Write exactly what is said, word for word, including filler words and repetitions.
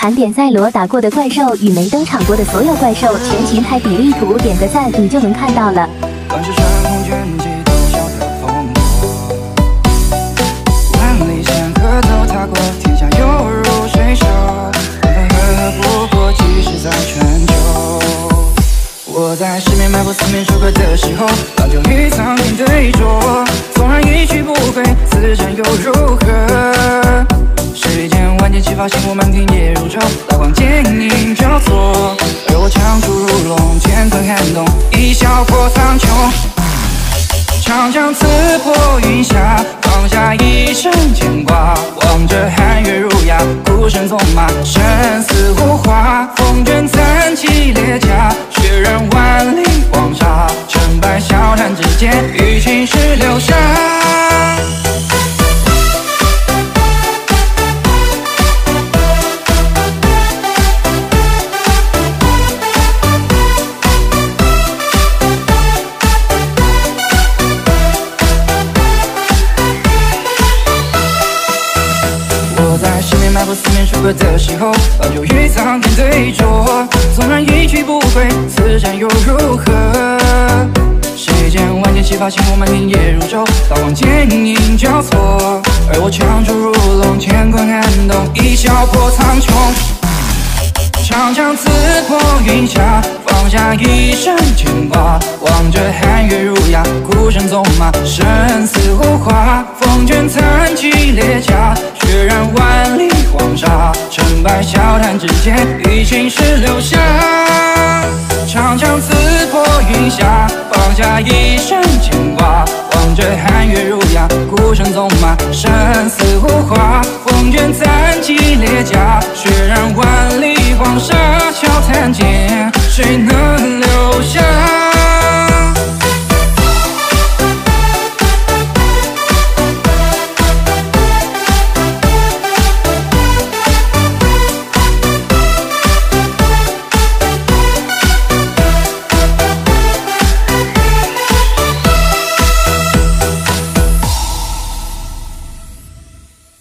盘点赛罗打过的怪兽与没登场过的所有怪兽全形态比例图，点个赞你就能看到了。 万世山空卷起多少的风波，万里山河都踏过，天下犹如水手，分分合合不过几十在全球。我在十面埋伏四面楚歌的时候，早就与苍天对坐，纵然一去不回，此战又如何？世间万箭齐发，星火满天夜如昼，刀光剑影交错，而我强出如龙，乾坤撼动，一笑破苍穹。长江刺破云霞，放下一身牵挂，望着汉月儒雅，孤身纵马，生死无花，风卷残骑列甲，血染万里黄沙，成败笑谈之间，与青史留下。埋伏四面楚歌的时候，早就与苍天对坐，纵然一去不回，此战又如何？世间万箭齐发，星火满天夜如昼，刀光剑影交错，而我强出如龙，乾坤撼动，一笑破苍穹。长江刺破云霞，放下一身牵挂，望着汉月儒雅，孤身纵马，生死无花，风卷残骑列甲，血染万里黄沙，成败笑谈之间，与青史留下。长江刺破云霞，放下一身牵挂，望着汉月儒雅，孤身纵马，生死无花，风卷残骑列甲，血染万